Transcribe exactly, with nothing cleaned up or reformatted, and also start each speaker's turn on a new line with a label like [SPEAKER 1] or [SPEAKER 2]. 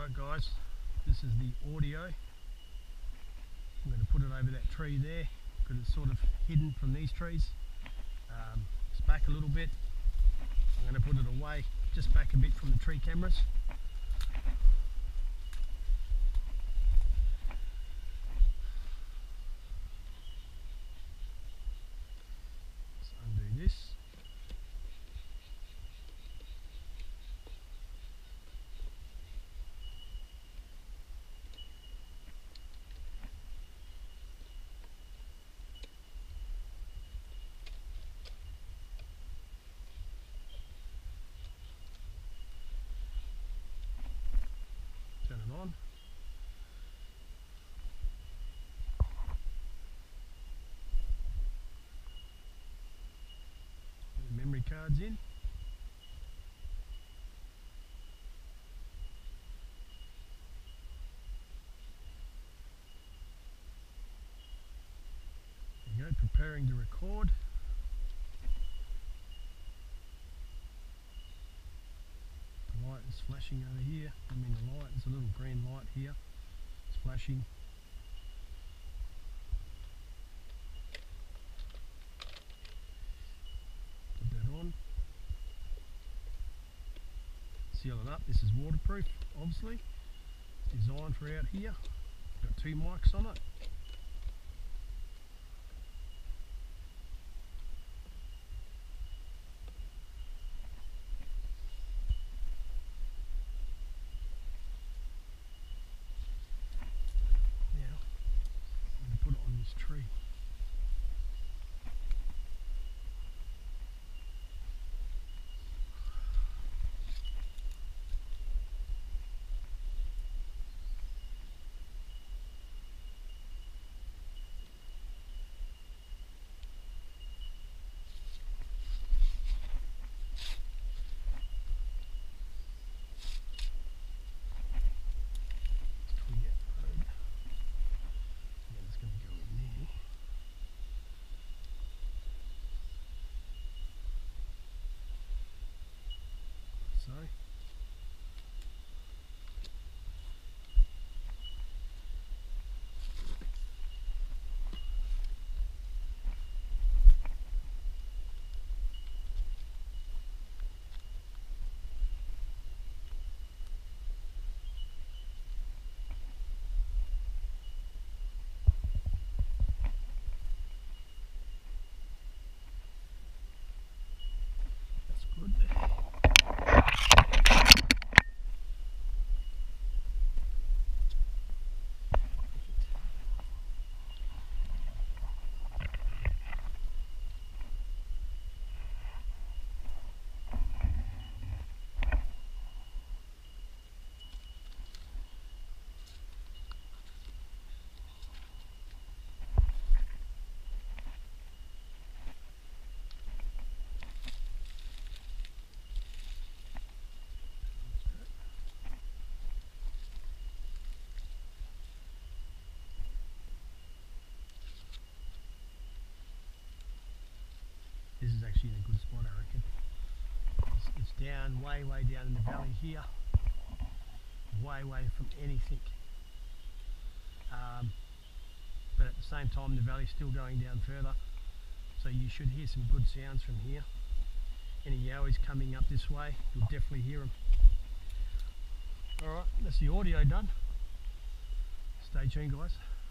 [SPEAKER 1] Alright guys, this is the audio. I'm going to put it over that tree there because it's sort of hidden from these trees. Um, it's back a little bit. I'm going to put it away, just back a bit from the tree cameras. Let's undo this. Turn it on. Put the memory cards in. There you go, preparing to record. The light is flashing over here. I mean the light, there's a little green light here. It's flashing. Put that on. Seal it up. This is waterproof, obviously. It's designed for out here. Got two mics on it. Tree. So that's good there. This is actually in a good spot, I reckon. It's, it's down, way, way down in the valley here. Way, way from anything. Um, but at the same time, the valley's still going down further. So you should hear some good sounds from here. Any yowies coming up this way, you'll definitely hear them. Alright, that's the audio done. Stay tuned, guys.